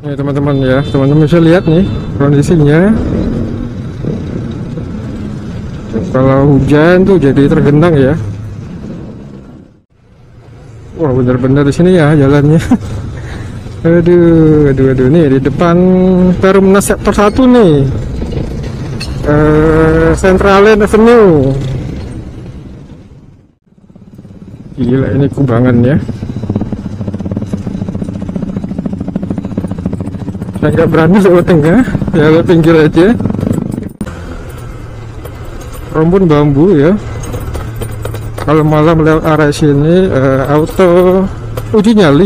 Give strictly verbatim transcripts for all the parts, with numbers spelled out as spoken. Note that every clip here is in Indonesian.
Nih teman-teman ya, teman-teman bisa lihat nih kondisinya. Kalau hujan tuh jadi tergenang ya. Wah bener-bener di sini ya jalannya. Aduh, aduh, aduh nih di depan Perumnas sektor satu nih. Eh, Central Land Avenue. Gila ini kubangan ya. Saya nggak berani lewat tengah, ya lewat pinggir aja. Rumpun bambu ya. Kalau malam lewat area sini uh, auto uji nyali.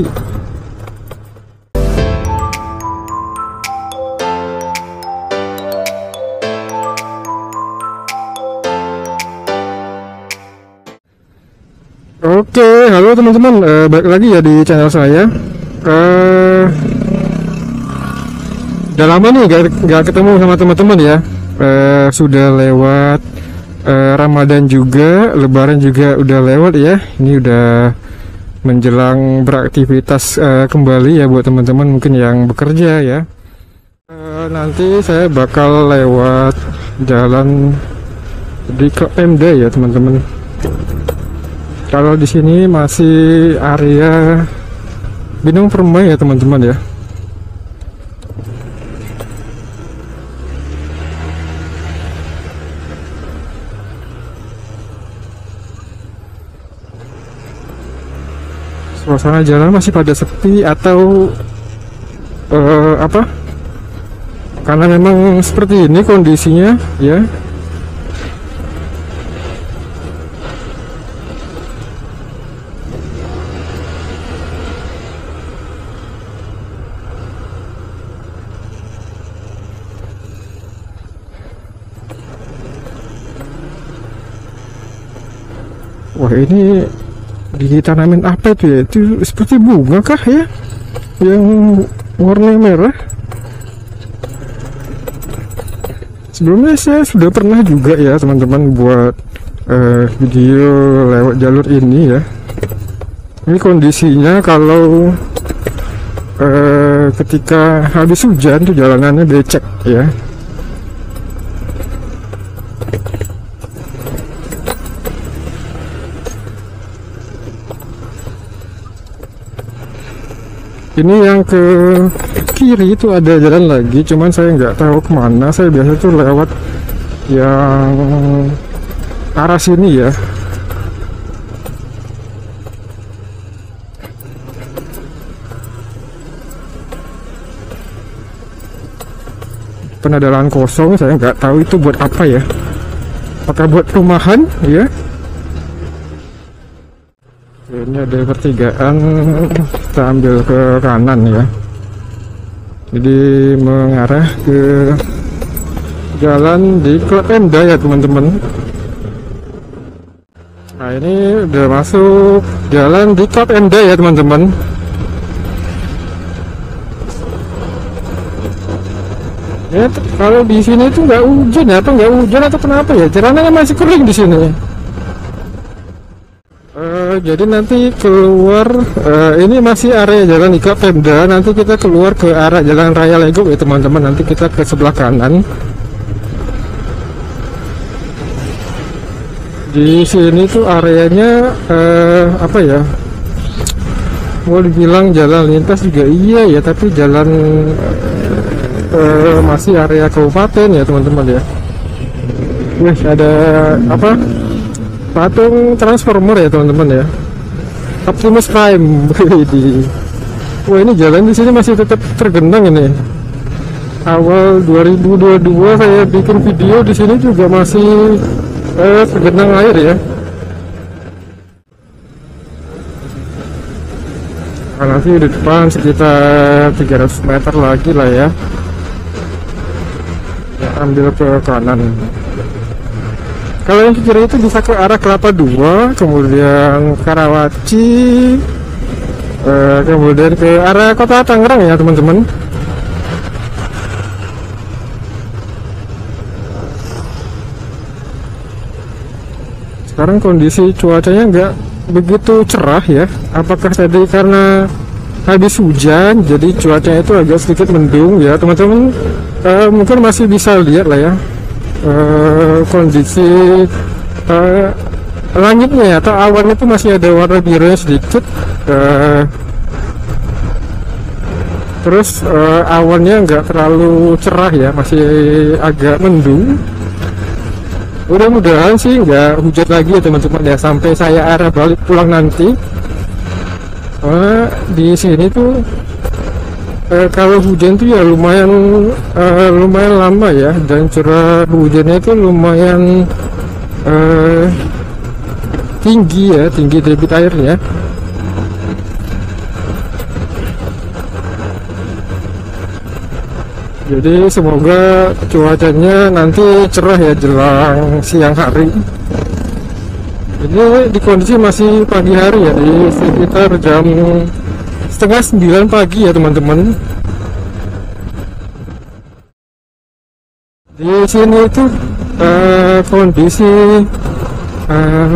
Oke, halo teman-teman, uh, balik lagi ya di channel saya. Uh, udah lama nih gak, gak ketemu sama teman-teman ya. Uh, sudah lewat uh, Ramadan juga, Lebaran juga udah lewat ya. Ini udah menjelang beraktivitas uh, kembali ya buat teman-teman mungkin yang bekerja ya. Uh, nanti saya bakal lewat jalan di Klub Pemda ya teman-teman. Kalau di sini masih area Binong Permai ya teman-teman ya. Suasana jalan masih pada sepi atau uh, apa? Karena memang seperti ini kondisinya ya. Wah ini ditanamin apa itu ya? Itu seperti bunga kah ya? Yang warna merah. Sebelumnya saya sudah pernah juga ya teman-teman buat uh, video lewat jalur ini ya. Ini kondisinya kalau uh, ketika habis hujan tuh jalanannya becek ya. Ini yang ke kiri itu ada jalan lagi, cuman saya nggak tahu kemana. Saya biasa tuh lewat yang arah sini ya. Pernah ada lahan kosong, saya nggak tahu itu buat apa ya. Apakah buat perumahan ya? Ini ada pertigaan, kita ambil ke kanan ya. Jadi mengarah ke jalan di Klub Pemda ya teman-teman. Nah ini udah masuk jalan di Klub Pemda ya teman-teman. Ya kalau di sini tuh nggak hujan ya, atau nggak hujan atau kenapa ya? Jalannya masih kering di sini. Uh, jadi nanti keluar uh, ini masih area jalan di Klub Pemda. Nanti kita keluar ke arah Jalan Raya Legok ya teman-teman. Nanti kita ke sebelah kanan. Di sini tuh areanya uh, apa ya? Mau dibilang jalan lintas juga iya ya, tapi jalan uh, masih area kabupaten ya teman-teman ya. Wih ada apa? Patung Transformer ya teman-teman ya, Optimus Prime. Wah ini jalan di sini masih tetap tergenang ini. Awal dua ribu dua puluh dua saya bikin video di sini juga masih eh, tergenang air ya. Nah, nanti di depan sekitar tiga ratus meter lagi lah ya. Ya ambil ke kanan. Kalau yang kiri itu bisa ke arah Kelapa Dua, kemudian Karawaci, eh, kemudian ke arah kota Tangerang ya teman-teman. Sekarang kondisi cuacanya nggak begitu cerah ya. Apakah tadi karena habis hujan, jadi cuacanya itu agak sedikit mendung ya teman-teman. Uh, mungkin masih bisa lihat lah ya uh, kondisi uh, langitnya atau awannya itu masih ada warna birunya sedikit. Uh, terus uh, awannya nggak terlalu cerah ya, masih agak mendung. Mudah-mudahan sih nggak hujan lagi ya teman-teman ya, sampai saya arah balik pulang nanti. Uh, di sini tuh uh, kalau hujan tuh ya lumayan uh, lumayan lama ya, dan curah hujannya itu lumayan uh, tinggi ya, tinggi debit airnya. Jadi semoga cuacanya nanti cerah ya jelang siang hari. Ini di kondisi masih pagi hari ya, di sekitar jam setengah sembilan pagi ya teman-teman. Di sini itu uh, kondisi uh,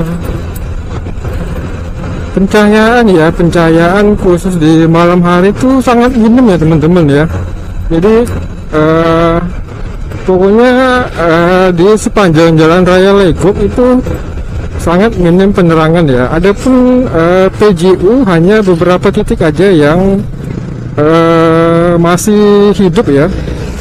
pencahayaan ya, pencahayaan khusus di malam hari itu sangat minim ya teman-teman ya. Jadi uh, pokoknya uh, di sepanjang jalan raya Legok itu sangat minim penerangan ya. Adapun uh, P J U hanya beberapa titik aja yang uh, masih hidup ya.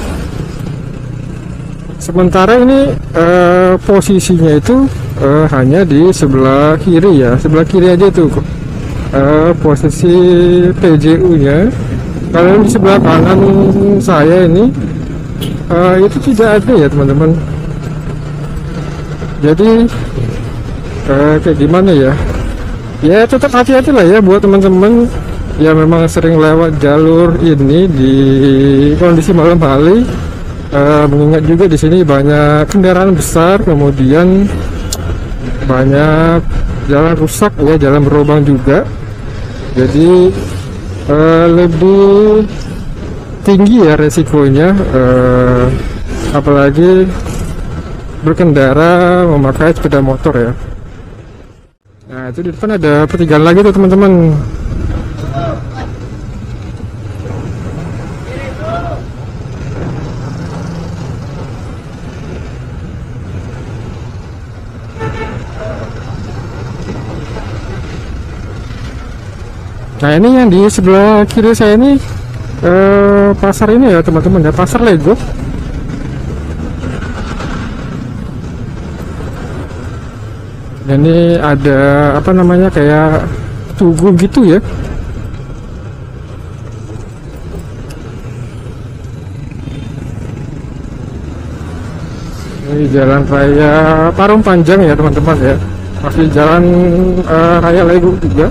Sementara ini uh, posisinya itu uh, hanya di sebelah kiri ya, sebelah kiri aja tuh uh, posisi P J U nya. Kalau di sebelah kanan saya ini uh, itu tidak ada ya teman-teman. Jadi uh, kayak gimana ya? Ya tetap hati-hati lah ya buat teman-teman yang memang sering lewat jalur ini di kondisi malam hari. Uh, mengingat juga di sini banyak kendaraan besar, kemudian banyak jalan rusak ya, jalan berlubang juga. Jadi Uh, lebih tinggi ya resikonya, uh, apalagi berkendara memakai sepeda motor ya. Nah itu di depan ada pertigaan lagi tuh teman-teman. Nah ini yang di sebelah kiri saya ini eh, pasar ini ya teman-teman ya, pasar Legok. Ini ada apa namanya kayak tugu gitu ya. Ini jalan raya Parung Panjang ya teman-teman ya, masih jalan eh, raya Legok juga.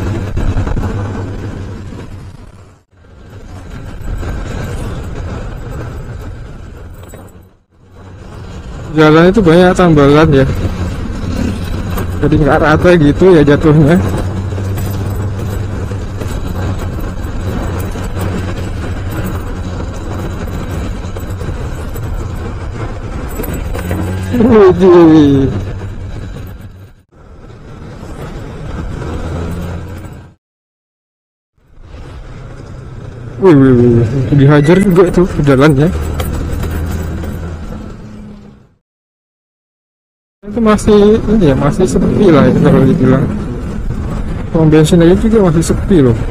Jalan itu banyak tambalan ya, jadi nggak rata gitu ya jatuhnya. Wih, wih, wih, dihajar juga itu jalannya. Itu masih ini ya, masih sepi lah ya kalau dibilang. Pom bensin aja juga masih sepi loh.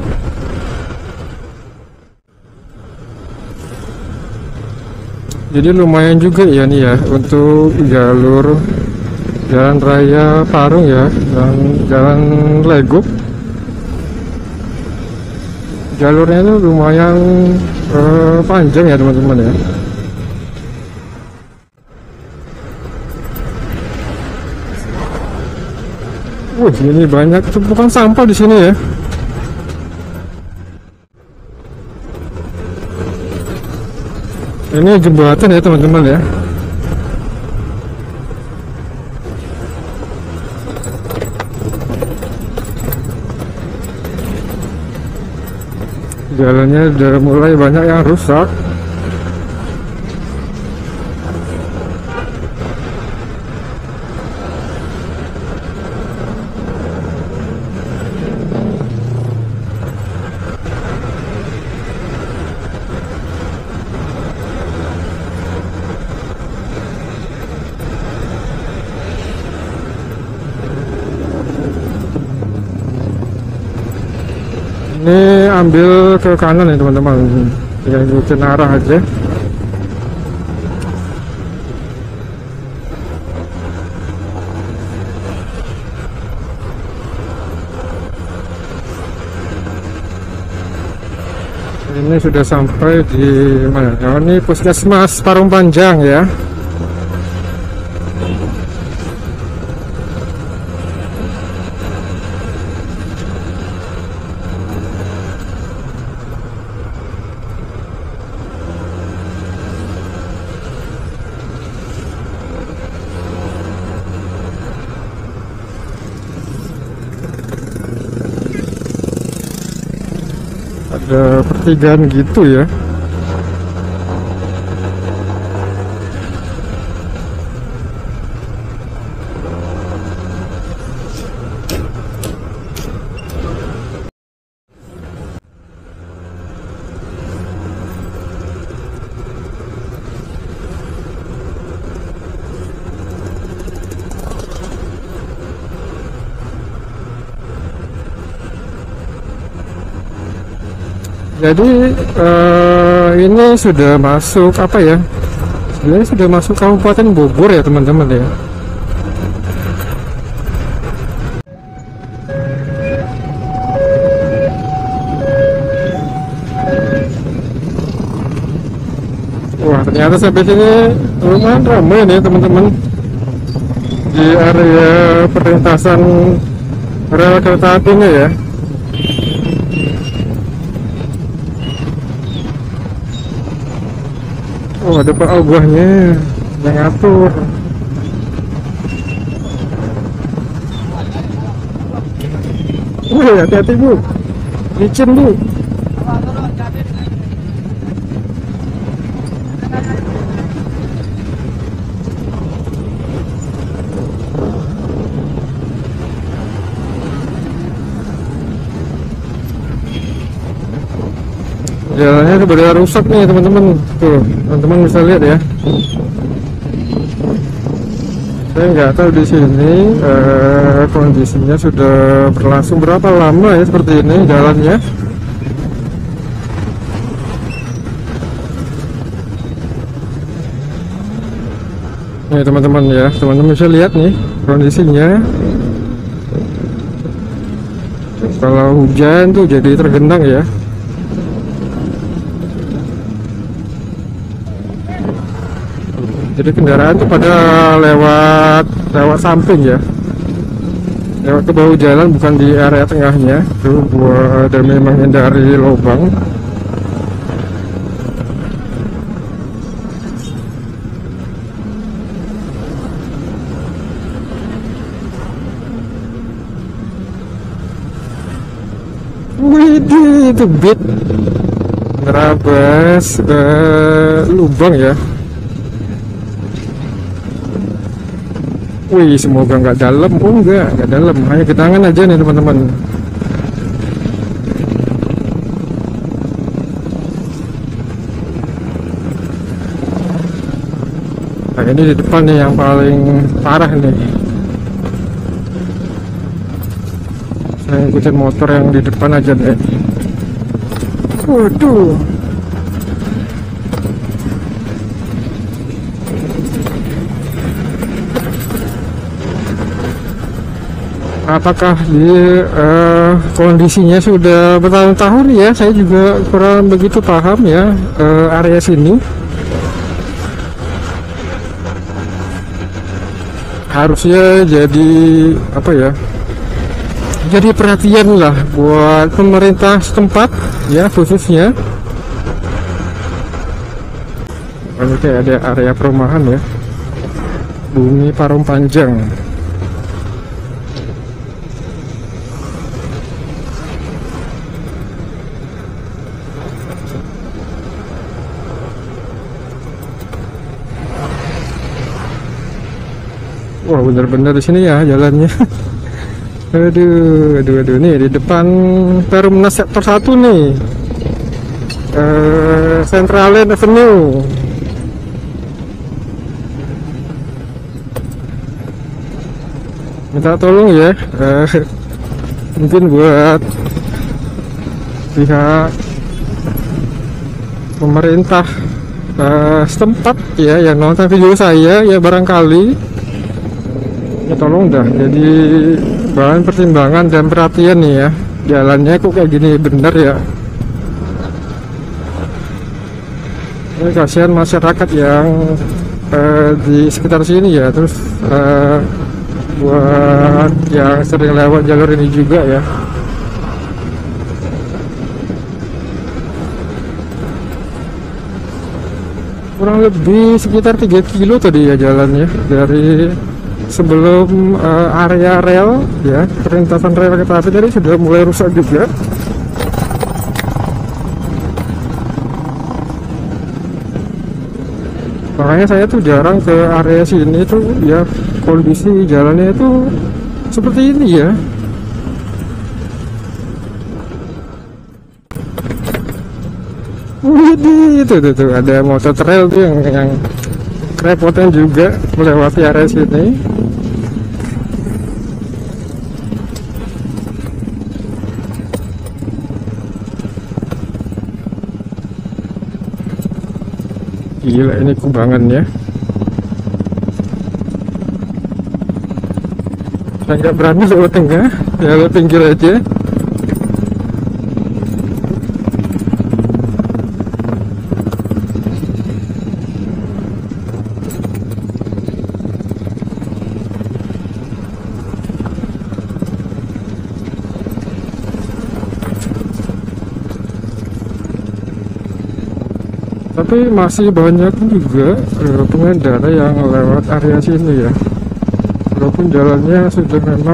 Jadi lumayan juga ya nih ya untuk jalur jalan raya Parung ya, dan jalan Legok. Jalurnya itu lumayan uh, panjang ya teman-teman ya. Wah, ini banyak tumpukan sampah di sini ya. Ini jembatan ya teman-teman ya. Jalannya udah mulai banyak yang rusak. ambil ke kanan ya teman-teman, tinggal ikutin arah aja. Ini sudah sampai di mana? Oh, ini Puskesmas Parung Panjang ya. Ada pertigaan gitu ya. Jadi uh, ini sudah masuk apa ya? Sebenarnya sudah masuk Kabupaten Bogor ya teman-teman ya. Wah, ternyata sampai sini lumayan ramai nih teman-teman di area perlintasan rel kereta apinya ya. Oh, ada Pak Ogahnya yang ngatur. Wih, hati-hati Bu, licin Bu. Jalannya sebenarnya rusak nih teman-teman. Tuh, teman-teman bisa lihat ya. Saya nggak tahu di sini eh, kondisinya sudah berlangsung berapa lama ya seperti ini jalannya. Nih teman-teman ya, teman-teman bisa lihat nih kondisinya. Kalau hujan tuh jadi tergenang ya. Jadi kendaraan itu pada lewat lewat samping ya, lewat ke bahu jalan, bukan di area tengahnya. Itu buat demi menghindari lubang. Widih, itu beat nerabas uh, lubang ya. Wih, semoga nggak dalam. Oh enggak, nggak dalam, hanya ke tangan aja nih teman-teman. Nah, ini di depan nih yang paling parah nih. Saya ikutin motor yang di depan aja deh. Waduh. Apakah di uh, kondisinya sudah bertahun-tahun ya? Saya juga kurang begitu paham ya uh, area sini. Harusnya jadi apa ya? Jadi perhatian lah buat pemerintah setempat ya, khususnya. Ini kayak ada area perumahan ya, Bumi Parung Panjang. Wah, bener-bener di sini ya jalannya. Aduh, aduh, aduh, nih di depan Perumnas sektor satu nih, eh, Central Land Avenue. Minta tolong ya, eh, mungkin buat pihak pemerintah uh, setempat ya yang nonton video saya ya, barangkali ya tolong dah jadi bahan pertimbangan dan perhatian nih ya, jalannya kok kayak gini bener ya. Ini kasihan masyarakat yang uh, di sekitar sini ya, terus uh, buat yang sering lewat jalur ini juga ya. Kurang lebih sekitar tiga kilo tadi ya jalannya, dari sebelum uh, area rel ya, perlintasan rel kereta api tadi sudah mulai rusak juga. Makanya saya tuh jarang ke area sini tuh ya, kondisi jalannya itu seperti ini ya. Widih, itu tuh, tuh ada motor trail tuh yang yang kerepotan juga melewati area sini. Gila ini kubangan ya. Saya nggak berani lewat tengah, ya lewat pinggir aja. Tapi masih banyak juga uh, pengendara yang lewat area sini ya, walaupun jalannya sudah memang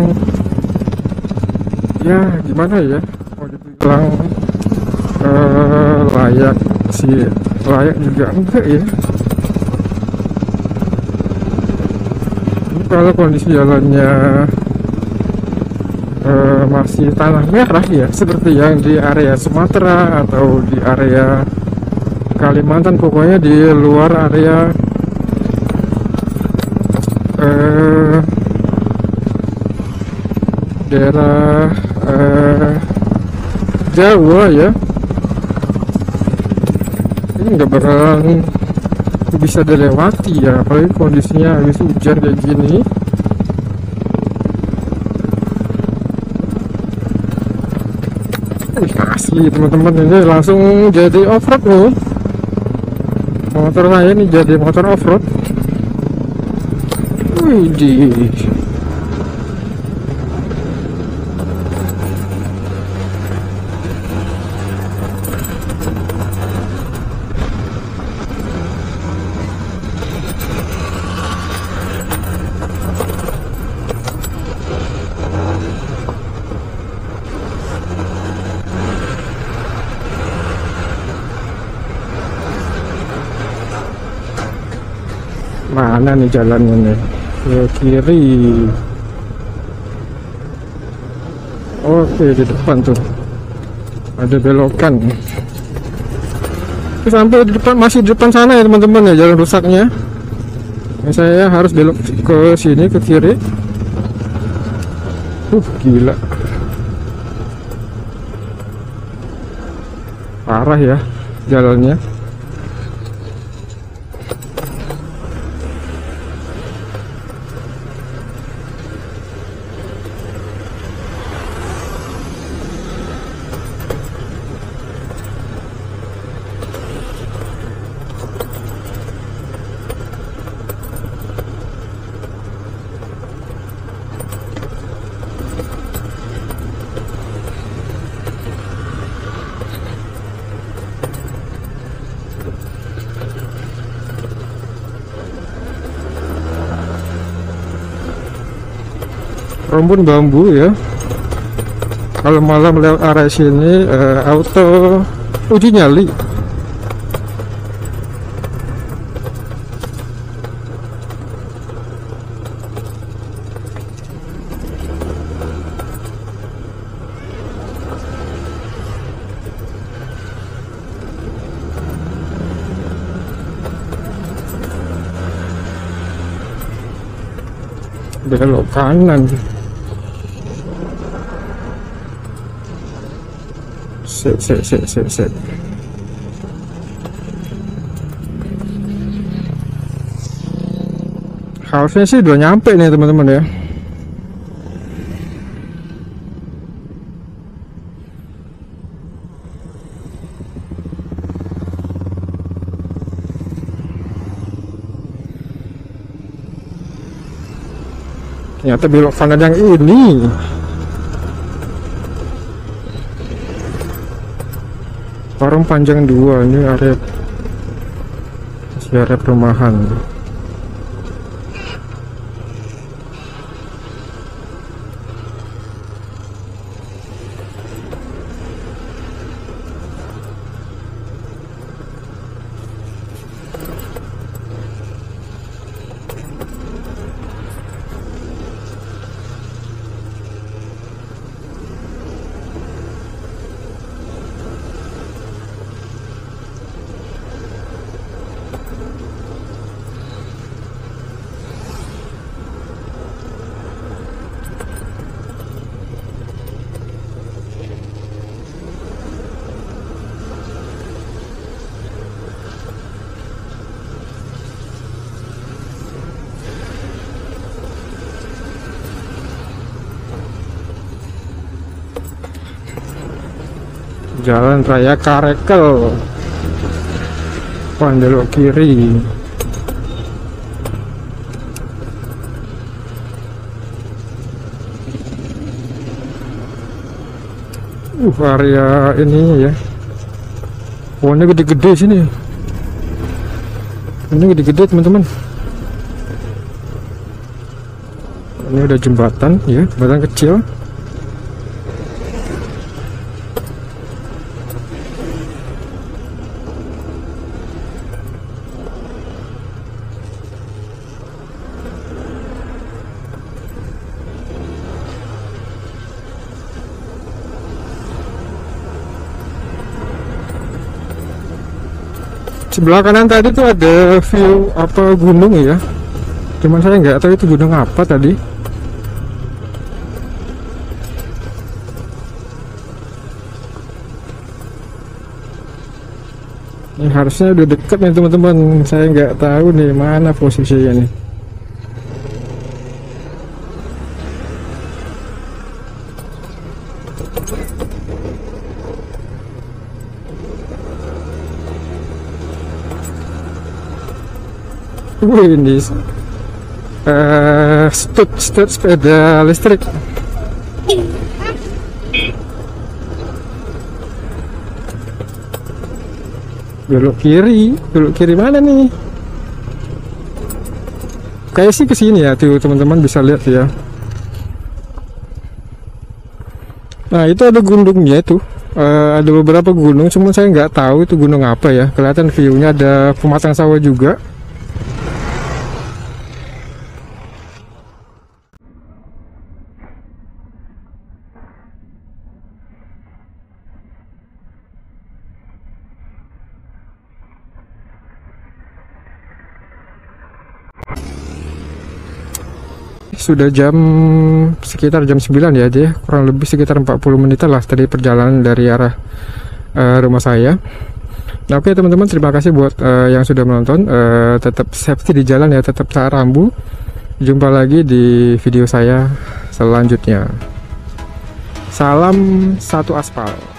ya gimana ya, mau dibilang uh, layak sih, layak juga enggak ya. Ini kalau kondisi jalannya uh, masih tanah merah ya, seperti yang di area Sumatera atau di area Kalimantan, pokoknya di luar area eh, daerah eh, Jawa ya, ini nggak bakalan bisa dilewati ya, apalagi kondisinya habis hujan kayak gini. Wih, asli teman-teman, ini langsung jadi off-road nih. Motor saya ini jadi motor off-road. Widih. Mana nih jalannya nih? Ke kiri. Oke, di depan tuh ada belokan. Sampai di depan, masih di depan sana ya teman-teman ya, jalan rusaknya. Nah, saya harus belok ke sini, ke kiri. Uh, gila. Parah ya jalannya. Rumpun bambu ya, kalau malam lewat area sini uh, auto uji nyali. Belok kanan. Sip, sip, sip, sip, sip. Harusnya sih udah nyampe nih teman-teman ya. Ternyata belok kanan yang ini. Warung Panjang dua, ini area area perumahan. Jalan Raya Karekel, belok kiri. Uh, area ini ya, pohonnya gede-gede sini. Ini gede-gede teman-teman. Ini udah jembatan ya, jembatan kecil. Sebelah kanan tadi tuh ada view apa gunung ya, cuman saya nggak tahu itu gunung apa tadi. Ini harusnya udah deket nih teman-teman, saya nggak tahu nih mana posisinya nih. Wih, ini uh, stud, stud sepeda listrik. Belok kiri, belok kiri mana nih? Kayak sih kesini ya, tuh teman-teman bisa lihat ya. Nah itu ada gunungnya tuh, uh, ada beberapa gunung, cuma saya nggak tahu itu gunung apa ya. Kelihatan viewnya, ada pematang sawah juga. Sudah jam sekitar jam sembilan ya, dia kurang lebih sekitar empat puluh menitan lah tadi perjalanan dari arah uh, rumah saya. Nah, oke teman-teman, terima kasih buat uh, yang sudah menonton. Uh, tetap safety di jalan ya, tetap taat rambu. Jumpa lagi di video saya selanjutnya. Salam satu aspal.